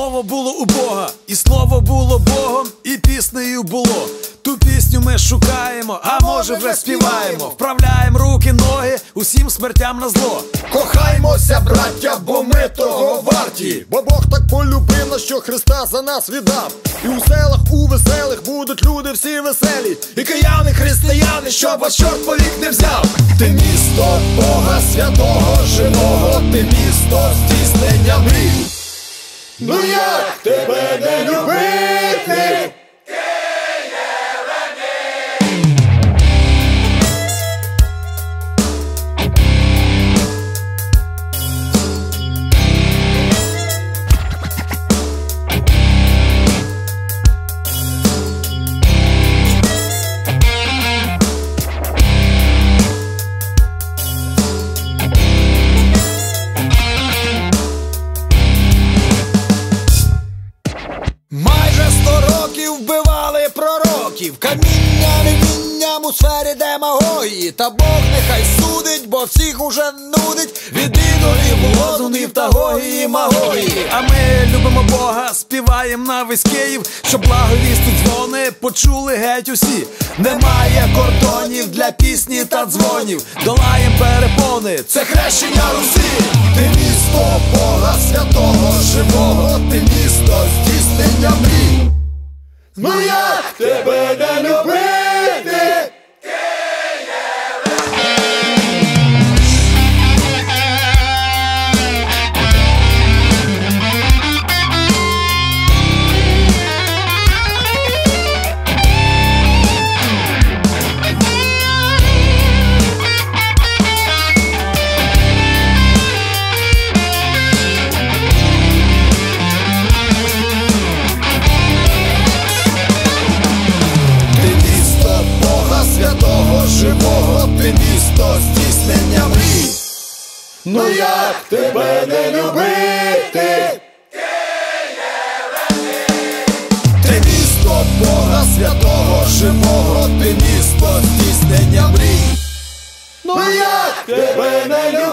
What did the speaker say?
Слово було у Бога, і слово було Богом, і піснею було. Ту пісню ми шукаємо, а може вже співаємо. Вправляємо руки, ноги, усім смертям на зло. Кохаймося, браття, бо ми того варті. Бо Бог так полюбив нас, що Христа за нас віддав. І у селах, у веселих будуть люди всі веселі. І кияни, християни, щоб вас чорт повік не взяв. Ти місто Бога святого живого, ти місто здійснення мрій. Ну як тебе не любити? Майже 100 років вбивали пророків, камінням і вінням у сфері демагогії. Та Бог нехай судить, бо всіх уже нудить від ідолів, лозунгів та гогії, магогії. А ми любимо Бога, співаєм на весь Київ, щоб благовісти дзвони почули геть усі. Немає кордонів для пісні та дзвонів, долаєм перепони, це хрещення Русі. Ти місто Бога святого живого, ти місто здійснення мрій. Ну як тебе не любити? Святого живого, ти місто здійснення мрій. Ну як тебе не любити? Ти місто Бога святого живого, ти місто здійснення мрій. Ну як тебе не любити?